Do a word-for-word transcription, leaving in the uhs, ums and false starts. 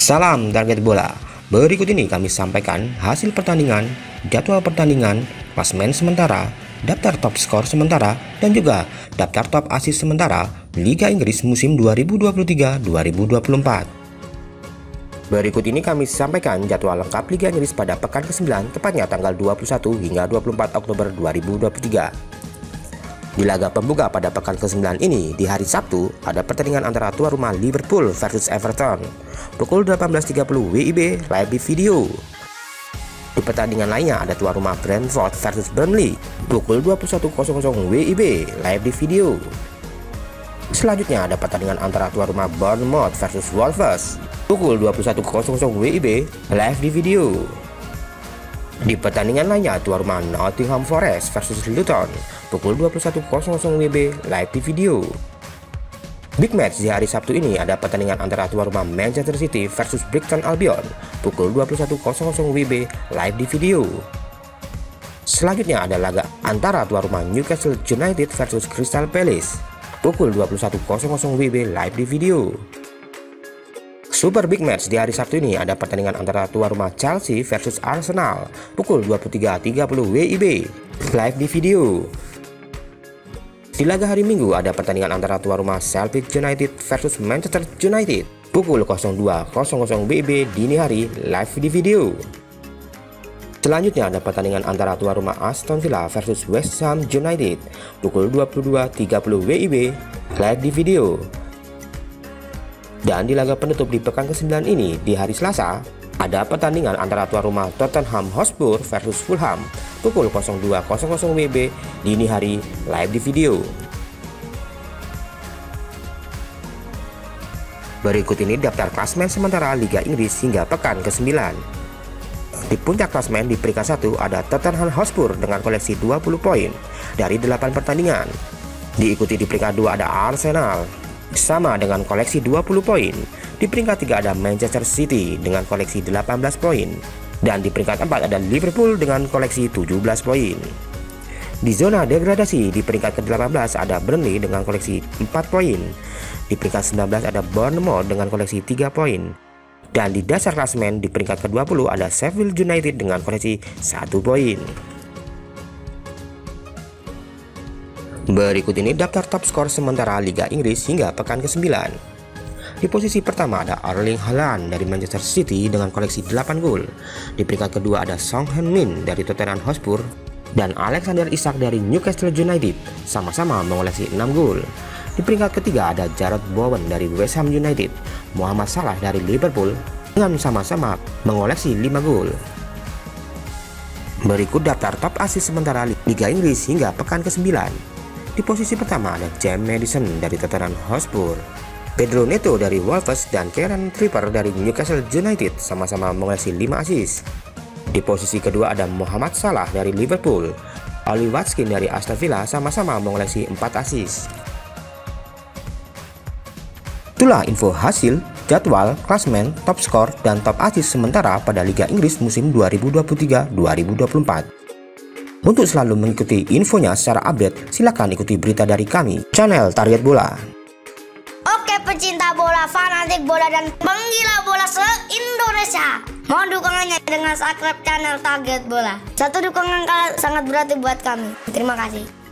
Salam target bola. Berikut ini kami sampaikan hasil pertandingan, jadwal pertandingan, klasemen sementara, daftar top skor sementara, dan juga daftar top assist sementara Liga Inggris musim dua ribu dua puluh tiga dua ribu dua puluh empat. Berikut ini kami sampaikan jadwal lengkap Liga Inggris pada pekan kesembilan, tepatnya tanggal dua puluh satu hingga dua puluh empat Oktober dua ribu dua puluh tiga. Di laga pembuka pada pekan kesembilan ini, di hari Sabtu, ada pertandingan antara tuan rumah Liverpool versus Everton pukul delapan belas tiga puluh W I B live di video. Di pertandingan lainnya ada tuan rumah Brentford versus Burnley pukul dua puluh satu W I B live di video. Selanjutnya ada pertandingan antara tuan rumah Bournemouth versus Wolves pukul dua puluh satu W I B live di video. Di pertandingan lainnya tuan rumah Nottingham Forest versus Luton pukul dua puluh satu W I B live di video. Big match di hari Sabtu ini ada pertandingan antara tuan rumah Manchester City versus Brighton Albion pukul dua puluh satu W I B live di video. Selanjutnya ada laga antara tuan rumah Newcastle United versus Crystal Palace pukul dua puluh satu W I B live di video. Super big match di hari Sabtu ini ada pertandingan antara tuan rumah Chelsea versus Arsenal pukul dua puluh tiga tiga puluh W I B live di video. Di laga hari Minggu ada pertandingan antara tuan rumah Sheffield United versus Manchester United pukul dua W I B dini hari live di video. Selanjutnya ada pertandingan antara tuan rumah Aston Villa versus West Ham United pukul dua puluh dua tiga puluh W I B live di video. Dan di laga penutup di pekan kesembilan ini, di hari Selasa, ada pertandingan antara tuan rumah Tottenham Hotspur versus Fulham pukul dua W I B dini hari live di video. Berikut ini daftar klasemen sementara Liga Inggris hingga pekan kesembilan. Di puncak klasemen di peringkat satu ada Tottenham Hotspur dengan koleksi dua puluh poin dari delapan pertandingan. Diikuti di peringkat dua ada Arsenal sama dengan koleksi dua puluh poin. Di peringkat tiga ada Manchester City dengan koleksi delapan belas poin. Dan di peringkat empat ada Liverpool dengan koleksi tujuh belas poin. Di zona degradasi di peringkat ke delapan belas ada Burnley dengan koleksi empat poin. Di peringkat sembilan belas ada Bournemouth dengan koleksi tiga poin. Dan di dasar klasemen di peringkat ke dua puluh ada Sheffield United dengan koleksi satu poin. Berikut ini daftar top skor sementara Liga Inggris hingga pekan kesembilan. Di posisi pertama ada Erling Haaland dari Manchester City dengan koleksi delapan gol. Di peringkat kedua ada Son Heung-min dari Tottenham Hotspur dan Alexander Isak dari Newcastle United sama-sama mengoleksi enam gol. Di peringkat ketiga ada Jarrod Bowen dari West Ham United, Mohamed Salah dari Liverpool dengan sama-sama mengoleksi lima gol. Berikut daftar top assist sementara Liga Inggris hingga pekan kesembilan. Di posisi pertama ada James Maddison dari Tottenham Hotspur, Pedro Neto dari Wolves dan Kieran Trippier dari Newcastle United sama-sama mengoleksi lima assist. Di posisi kedua ada Mohamed Salah dari Liverpool, Oli Watkins dari Aston Villa sama-sama mengoleksi empat assist. Itulah info hasil, jadwal, klasemen, top skor, dan top assist sementara pada Liga Inggris musim dua ribu dua puluh tiga dua ribu dua puluh empat. Untuk selalu mengikuti infonya secara update, silakan ikuti berita dari kami, channel Target Bola. Oke pecinta bola, fanatik bola, dan penggila bola se-Indonesia, mohon dukungannya dengan subscribe channel Target Bola. Satu dukungan kalian sangat berarti buat kami. Terima kasih.